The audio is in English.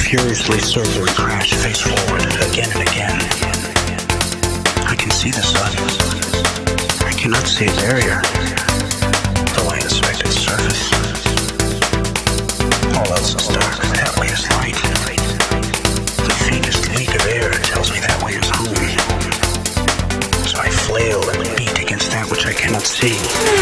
furiously circle and crash face forward again and again. I can see the sun. I cannot see a barrier, though I inspect its surface. All else is dark, that way is light. The faintest leak of air tells me that way is home. So I flail and beat against that which I cannot see.